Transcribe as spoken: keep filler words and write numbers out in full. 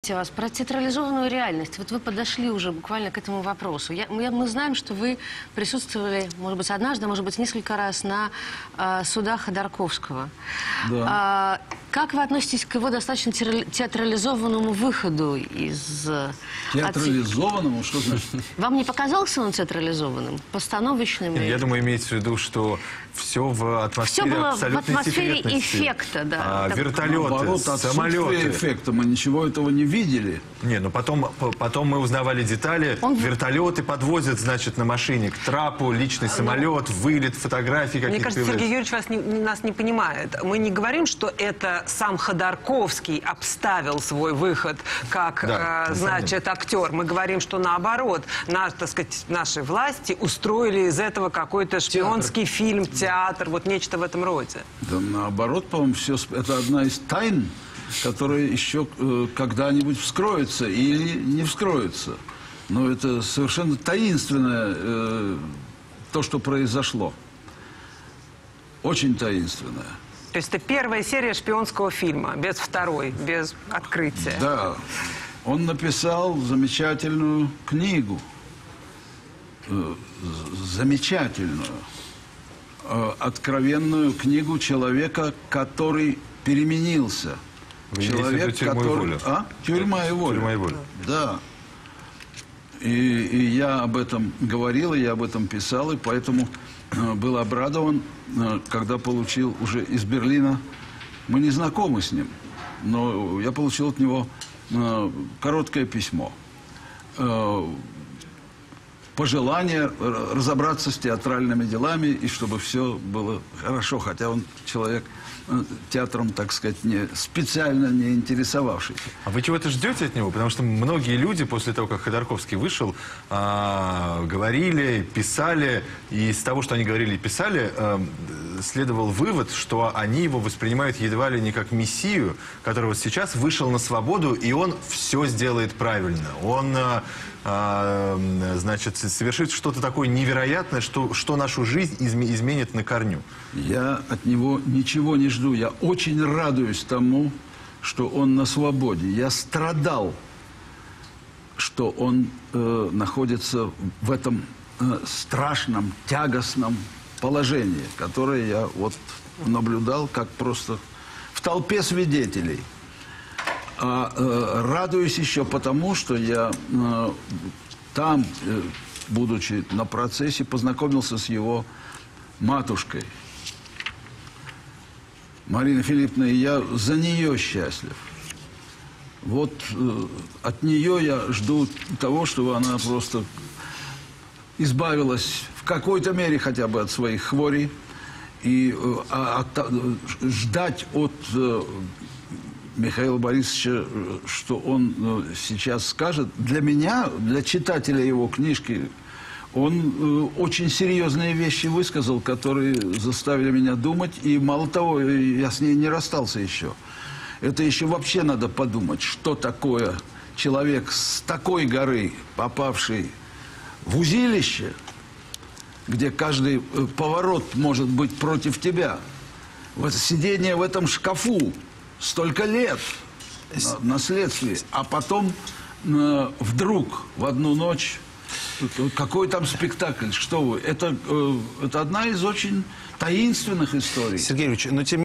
спросить вас про театрализованную реальность. Вот вы подошли уже буквально к этому вопросу. Я, мы, мы знаем, что вы присутствовали, может быть, однажды, может быть, несколько раз на э, судах Ходорковского. Да. А, как вы относитесь к его достаточно театрализованному выходу из... Театрализованному? Что значит? Вам не показался он театрализованным? Постановочным? Я думаю, имеется в виду, что все в атмосфере Все было в абсолютной атмосфере секретности. эффекта, да. А, Так... вертолеты, Наоборот, самолеты. эффекта. Мы ничего этого не видели. Не, ну потом, потом мы узнавали детали. Он... Вертолеты подвозят, значит, на машине к трапу, личный самолет, ну, вылет, фотографии какие-то. Мне кажется, Сергей Юрьевич вас не, нас не понимает. Мы не говорим, что это сам Ходорковский обставил свой выход как, да, э, значит, актер. Мы говорим, что наоборот, наш, так сказать, наши власти устроили из этого какой-то шпионский театр. фильм, театр, вот нечто в этом роде. Да наоборот, по-моему, все это одна из тайн, которая еще э, когда-нибудь вскроется или не вскроется. Но это совершенно таинственное э, то, что произошло. Очень таинственное. То есть это первая серия шпионского фильма, без второй, без открытия. Да. Он написал замечательную книгу. Э, замечательную. Э, откровенную книгу человека, который переменился. Вы Человек, тюрьму который... и волю. А? Тюрьма и воля. Тюрьма и воля. Да. И, и я об этом говорил, и я об этом писал, и поэтому э, был обрадован, э, когда получил уже из Берлина, мы не знакомы с ним, но я получил от него э, короткое письмо. Э, пожелание разобраться с театральными делами, и чтобы все было хорошо, хотя он человек... театром, так сказать, не, специально не интересовавшийся. А вы чего-то ждете от него? Потому что многие люди после того, как Ходорковский вышел, а, говорили, писали, и из того, что они говорили и писали, а, следовал вывод, что они его воспринимают едва ли не как мессию, который вот сейчас вышел на свободу, и он все сделает правильно. Он, а, а, значит, совершит что-то такое невероятное, что, что нашу жизнь изменит на корню. Я от него ничего не жду. Я очень радуюсь тому, что он на свободе. Я страдал, что он э, находится в этом э, страшном, тягостном положении, которое я вот наблюдал как просто в толпе свидетелей. А э, радуюсь еще потому, что я э, там, э, будучи на процессе, познакомился с его матушкой. Марина Филипповна, и я за нее счастлив. Вот э, от нее я жду того, чтобы она просто избавилась в какой-то мере хотя бы от своих хворей. И э, от, ждать от э, Михаила Борисовича, что он э, сейчас скажет, для меня, для читателя его книжки, он э, очень серьезные вещи высказал, которые заставили меня думать. И мало того, я с ней не расстался еще. Это еще вообще надо подумать, что такое человек с такой горы, попавший в узилище, где каждый поворот может быть против тебя. Вот сидение в этом шкафу столько лет на, на следствии, а потом э, вдруг в одну ночь... Какой там спектакль? Что вы? Это, э, это одна из очень таинственных историй. Сергей Юрьевич, но тем